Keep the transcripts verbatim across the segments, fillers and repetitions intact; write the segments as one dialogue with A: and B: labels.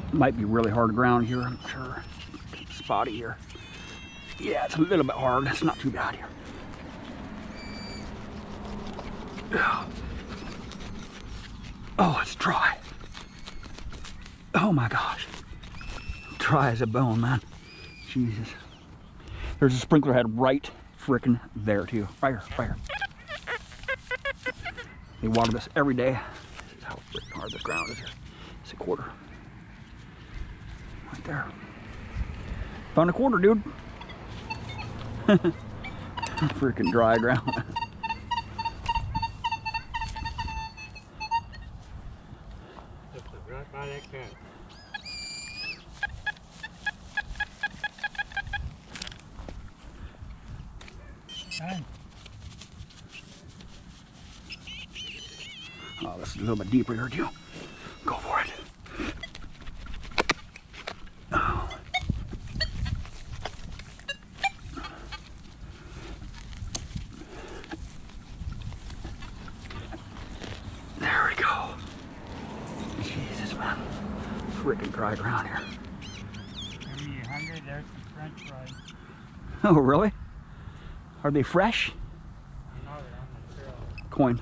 A: Might be really hard ground here, I'm sure. Spotty here. Yeah, it's a little bit hard. It's not too bad here. Oh, it's dry. Oh my gosh. Dry as a bone, man. Jesus. There's a sprinkler head right frickin' there too. Right here, right here. They water this every day. This is how freaking hard this ground is here. It's a quarter. Right there. Found a quarter, dude. Freaking dry ground.
B: Right by that cat. Done.
A: Oh, this is a little bit deeper here too. Go for it. Oh. There we go. Jesus, man. Freaking dry ground here.
B: Are you hungry? There's some French fries.
A: Oh, really? Are they fresh?
B: No, they're on the trail.
A: Coin.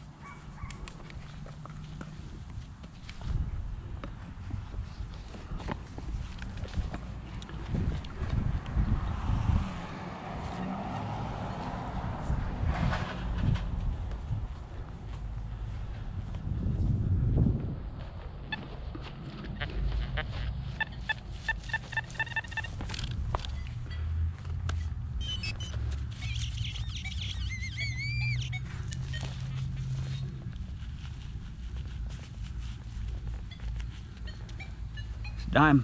A: Dime.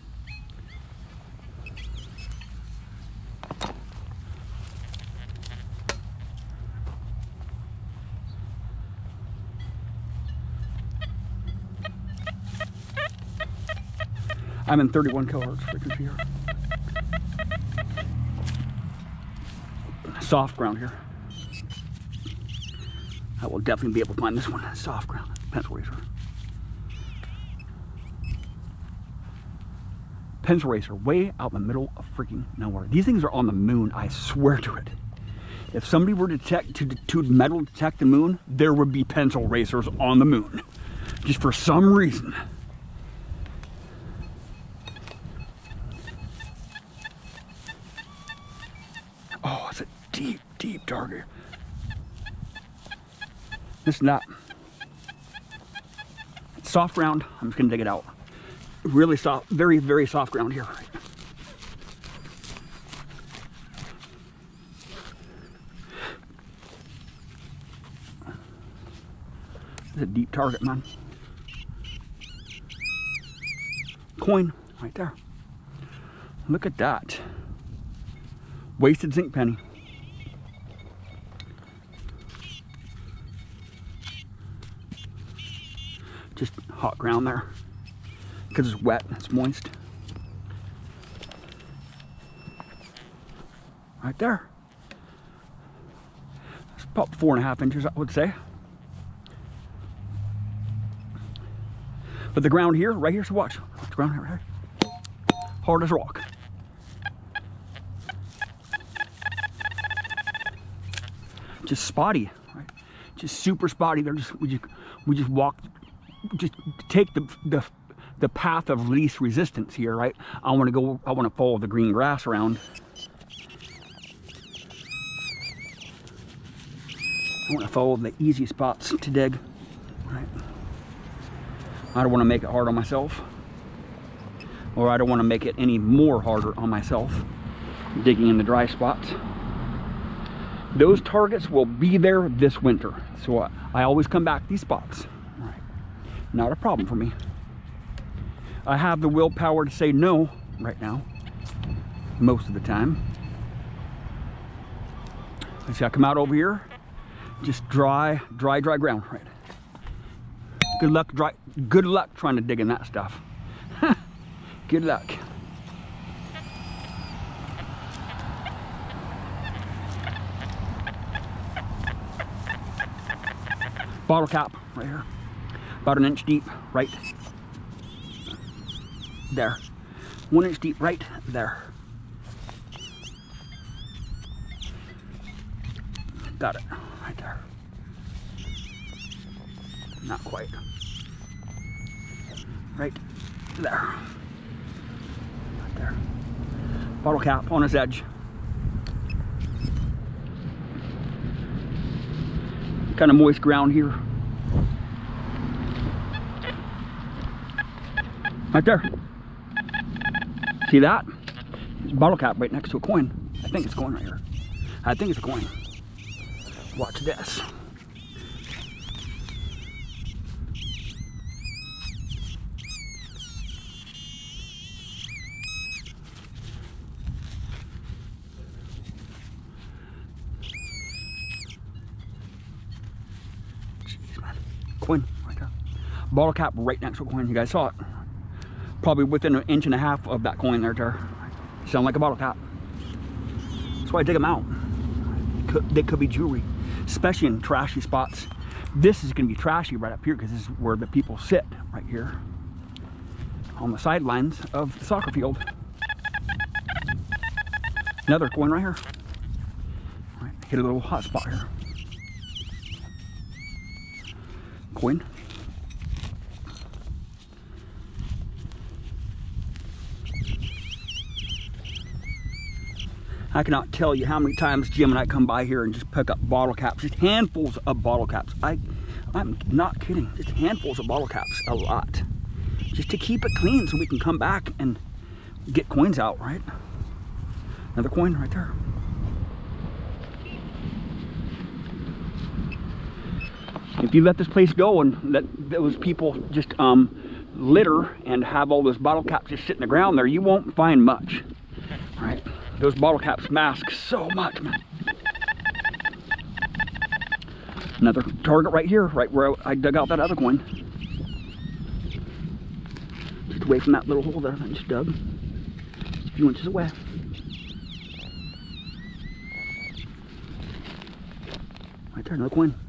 A: I'm in thirty-one kilohertz frequency here. Soft ground here. I will definitely be able to find this one. Soft ground. Pencil racer. Pencil racer way out in the middle of freaking nowhere. These things are on the moon, I swear to it. If somebody were to detect to, to metal detect the moon, there would be pencil racers on the moon. Just for some reason. Oh, it's a deep, deep target. This is not. It's soft ground. I'm just gonna dig it out. Really soft, very, very soft ground here. It's a deep target, man. Coin right there. Look at that. Wasted zinc penny. Just hot ground there. Because it's wet, it's moist. Right there. It's about four and a half inches, I would say. But the ground here, right here, so watch. Watch the ground here, right here. Hard as rock. Just spotty, right? Just super spotty. They're just we just we just walk, just take the the the path of least resistance here, right? I want to go. I want to follow the green grass around. I want to follow the easy spots to dig, right? I don't want to make it hard on myself, or I don't want to make it any more harder on myself digging in the dry spots. Those targets will be there this winter, so I, I always come back to these spots. All right. Not a problem for me. I have the willpower to say no right now, most of the time. I see I come out over here, just dry, dry, dry ground, right? Good luck, dry, good luck trying to dig in that stuff. Good luck. Bottle cap right here, about an inch deep, right? there. One inch deep right there. Got it, right there. Not quite. Right there. Right there. Bottle cap on its edge. Kind of moist ground here. Right there. See that? Bottle cap right next to a coin. I think it's a coin right here. I think it's a coin. Watch this. Jeez, man. Coin right there. Bottle cap right next to a coin. You guys saw it. Probably within an inch and a half of that coin there. there. Sound like a bottle cap. That's why I dig them out. Could, they could be jewelry, especially in trashy spots. This is going to be trashy right up here because this is where the people sit right here on the sidelines of the soccer field. Another coin right here. All right, hit a little hot spot here. Coin. I cannot tell you how many times Jim and I come by here and just pick up bottle caps, just handfuls of bottle caps. I, I'm not kidding, just handfuls of bottle caps, a lot. Just to keep it clean so we can come back and get coins out, right? Another coin right there. If you let this place go and let those people just um, litter and have all those bottle caps just sit in the ground there, you won't find much, right? Those bottle caps mask so much, man. Another target right here, right where I dug out that other coin. Just away from that little hole there that I just dug. Just a few inches away. Right there, another coin.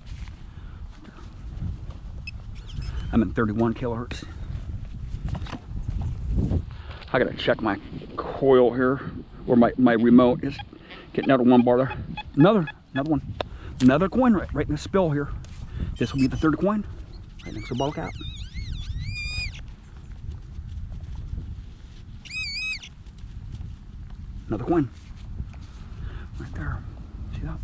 A: I'm at thirty-one kilohertz. I gotta check my coil here. Or my, my remote is getting out of one bar there. Another, another one. Another coin right, right in the spill here. This will be the third coin. Right next to the bottle cap. Another coin. Right there. See that?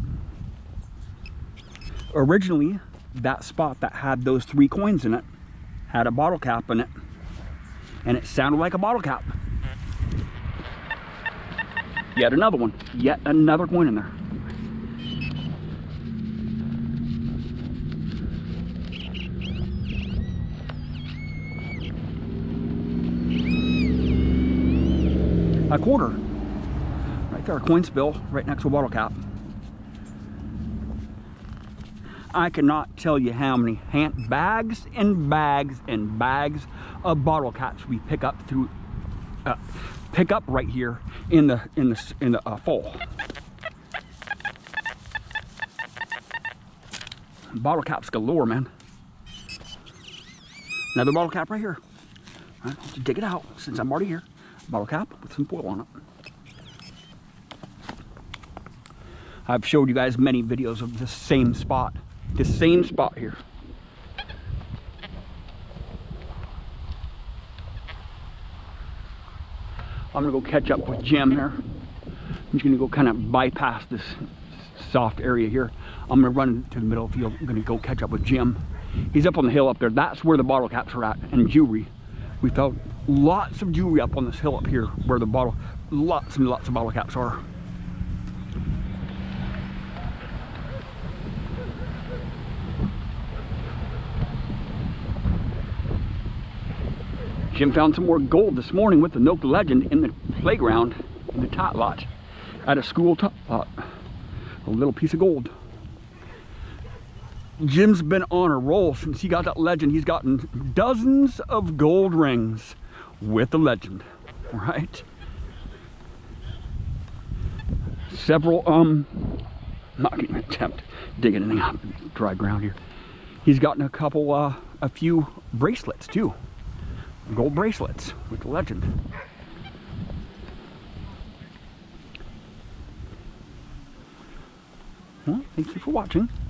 A: Originally, that spot that had those three coins in it had a bottle cap in it. And it sounded like a bottle cap. Yet another one. Yet another coin in there. A quarter. Right there, a coin spill right next to a bottle cap. I cannot tell you how many hand bags and bags and bags of bottle caps we pick up through uh, pick up right here in the in the in the uh, fall. Bottle caps galore, man. Another bottle cap right here. All right, let's dig it out since I'm already here. Bottle cap with some foil on it. I've showed you guys many videos of this same spot. This same spot here. I'm gonna go catch up with Jim here. I'm just gonna go kind of bypass this soft area here. I'm gonna run to the middle of the field. I'm gonna go catch up with Jim. He's up on the hill up there. That's where the bottle caps are at, and jewelry. We found lots of jewelry up on this hill up here where the bottle, lots and lots of bottle caps are. Jim found some more gold this morning with the Noka Legend in the playground, in the tot lot, at a school tot lot. A little piece of gold. Jim's been on a roll since he got that Legend. He's gotten dozens of gold rings with the Legend, right? Several, um, not gonna attempt digging anything up dry ground here. He's gotten a couple, uh, a few bracelets too. gold bracelets with the legend. Well, thank you for watching.